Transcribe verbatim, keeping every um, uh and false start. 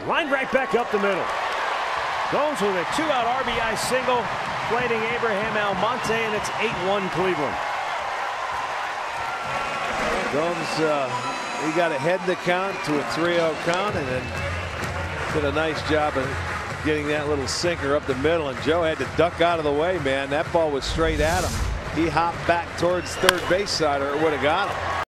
Line right back up the middle. Gomes with a two-out R B I single, plating Abraham Almonte, and it's eight one Cleveland. Gomes, uh, he got ahead in the count to a three oh count, and then did a nice job of getting that little sinker up the middle, and Joe had to duck out of the way, man. That ball was straight at him. He hopped back towards third base side, or it would have got him.